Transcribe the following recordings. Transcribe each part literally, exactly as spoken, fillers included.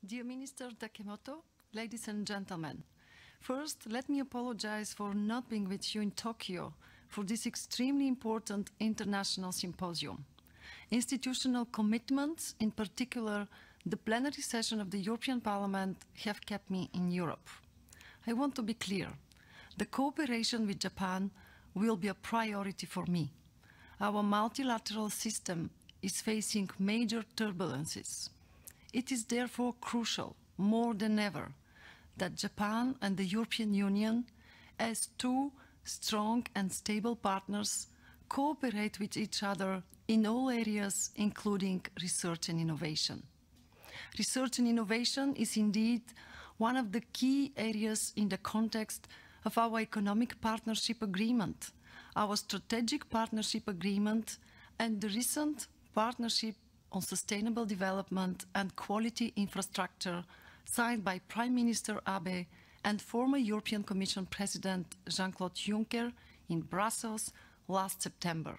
Dear Minister Takemoto, ladies and gentlemen, first let me apologize for not being with you in Tokyo for this extremely important international symposium. Institutional commitments, in particular the plenary session of the European Parliament, have kept me in Europe. I want to be clear. The cooperation with Japan will be a priority for me. Our multilateral system is facing major turbulences. It is therefore crucial, more than ever, that Japan and the European Union, as two strong and stable partners, cooperate with each other in all areas, including research and innovation. Research and innovation is indeed one of the key areas in the context of our economic partnership agreement, our strategic partnership agreement, and the recent partnership on sustainable development and quality infrastructure signed by Prime Minister Abe and former European Commission President Jean-Claude Juncker in Brussels last September.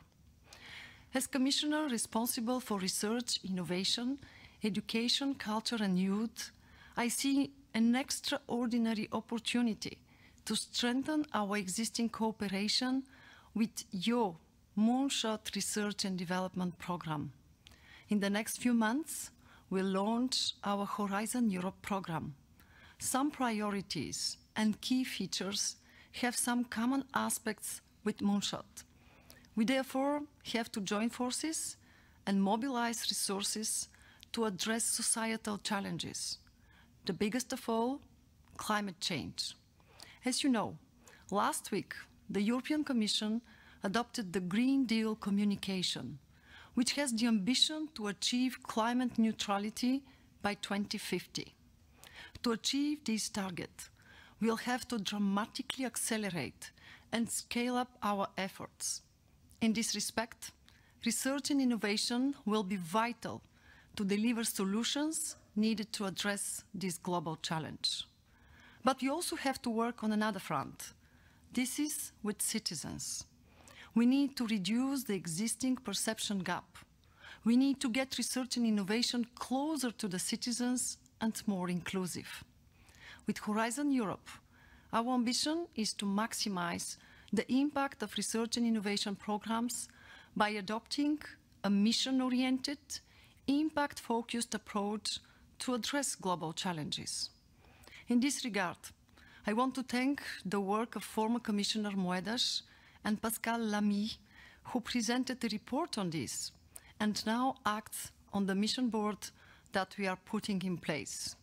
As Commissioner responsible for research, innovation, education, culture and youth, I see an extraordinary opportunity to strengthen our existing cooperation with your Moonshot Research and Development Programme. In the next few months, we'll launch our Horizon Europe program. Some priorities and key features have some common aspects with Moonshot. We therefore have to join forces and mobilize resources to address societal challenges. The biggest of all, climate change. As you know, last week, the European Commission adopted the Green Deal communication, which has the ambition to achieve climate neutrality by twenty fifty. To achieve this target, we'll have to dramatically accelerate and scale up our efforts. In this respect, research and innovation will be vital to deliver solutions needed to address this global challenge. But we also have to work on another front. This is with citizens. We need to reduce the existing perception gap. We need to get research and innovation closer to the citizens and more inclusive. With Horizon Europe, our ambition is to maximize the impact of research and innovation programs by adopting a mission-oriented, impact-focused approach to address global challenges. In this regard, I want to thank the work of former Commissioner Moedas and Pascal Lamy, who presented the report on this and now acts on the mission board that we are putting in place.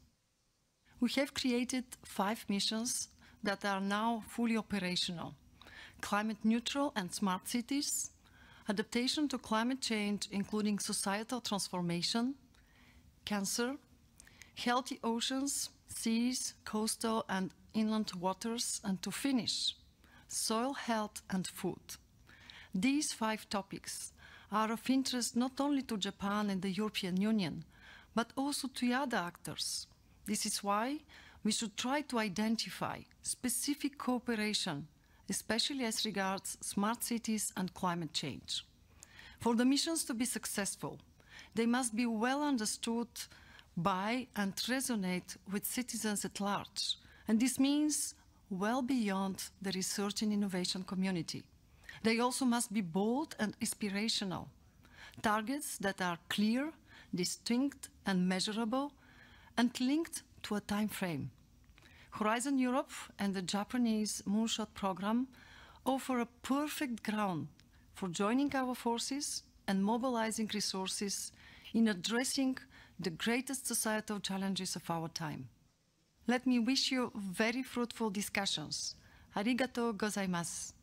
We have created five missions that are now fully operational: climate neutral and smart cities, adaptation to climate change, including societal transformation, cancer, healthy oceans, seas, coastal and inland waters, and to finish, soil health and food. These five topics are of interest not only to Japan and the European Union, but also to other actors. This is why we should try to identify specific cooperation, especially as regards smart cities and climate change. For the missions to be successful, they must be well understood by and resonate with citizens at large. And this means well beyond the research and innovation community. They also must be bold and inspirational, targets that are clear, distinct and measurable, and linked to a time frame. Horizon Europe and the Japanese Moonshot program offer a perfect ground for joining our forces and mobilizing resources in addressing the greatest societal challenges of our time. Let me wish you very fruitful discussions. Arigatou gozaimasu.